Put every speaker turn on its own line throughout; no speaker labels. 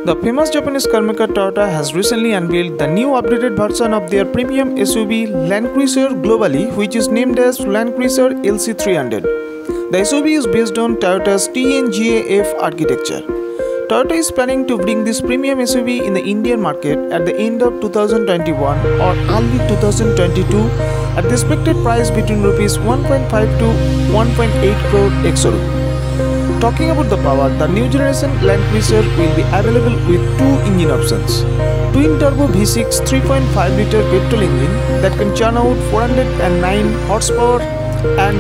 The famous Japanese carmaker Toyota has recently unveiled the new updated version of their premium SUV Land Cruiser globally, which is named as Land Cruiser LC300. The SUV is based on Toyota's TNGA-F architecture. Toyota is planning to bring this premium SUV in the Indian market at the end of 2021 or early 2022 at the expected price between Rs 1.5 to 1.8 crore ex-showroom. Talking about the power, the new generation Land Cruiser will be available with two engine options. Twin-turbo V6 3.5-liter petrol engine that can churn out 409 horsepower and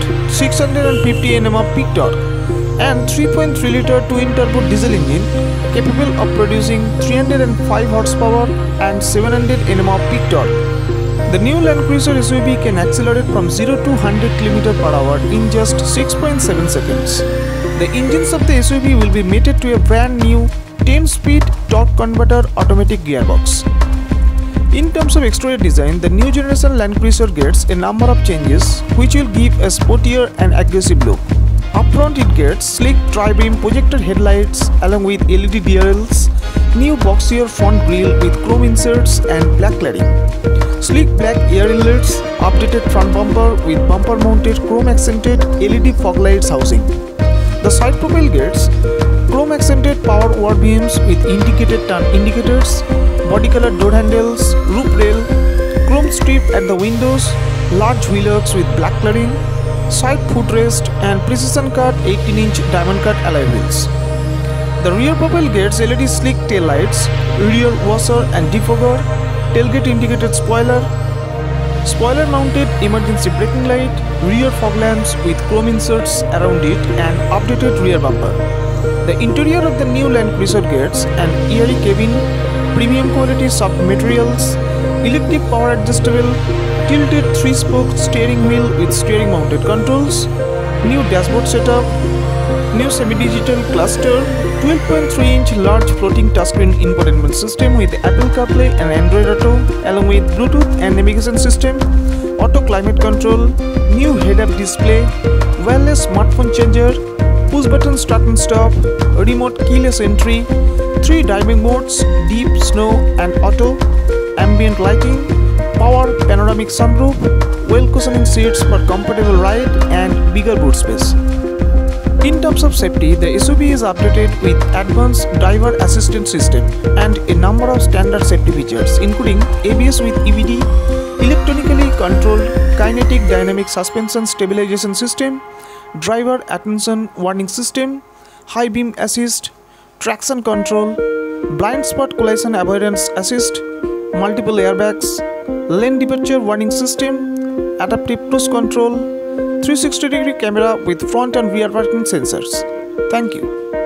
650 Nm of peak torque, and 3.3-liter twin-turbo diesel engine capable of producing 305 horsepower and 700 Nm of peak torque. The new Land Cruiser SUV can accelerate from 0 to 100 km/h in just 6.7 seconds. The engines of the SUV will be mated to a brand new 10-speed torque converter automatic gearbox. In terms of exterior design, the new generation Land Cruiser gets a number of changes which will give a sportier and aggressive look. Up front it gets sleek tri-beam projector headlights along with LED DRLs, new boxier front grille with chrome inserts and black cladding, sleek black air inlets, updated front bumper with bumper mounted chrome accented LED fog lights housing. The side profile gets chrome accented power over beams with indicated turn indicators, body colored door handles, roof rail, chrome strip at the windows, large wheel arcs with black cladding, side footrest and precision cut 18-inch diamond cut alloy wheels. The rear profile gets LED sleek tail lights, rear washer and defogger, tailgate indicated spoiler, spoiler mounted emergency braking light, rear fog lamps with chrome inserts around it and updated rear bumper. The interior of the new Land Cruiser gets an airy cabin, premium quality soft materials, electric power adjustable, tilted 3-spoke steering wheel with steering mounted controls, new dashboard setup, new semi-digital cluster, 12.3-inch large floating touchscreen infotainment system with Apple CarPlay and Android Auto along with Bluetooth and navigation system, auto climate control, new head-up display, wireless smartphone charger, push-button start and stop, remote keyless entry, 3 driving modes, deep, snow and auto, ambient lighting, power panoramic sunroof, well cushioning seats for comfortable ride and bigger boot space. In terms of safety, the SUV is updated with advanced driver assistance system and a number of standard safety features including ABS with EBD, electronically controlled kinetic dynamic suspension stabilization system, driver attention warning system, high beam assist, traction control, blind spot collision avoidance assist, multiple airbags, lane departure warning system, adaptive cruise control, 360-degree camera with front and rear parking sensors. Thank you.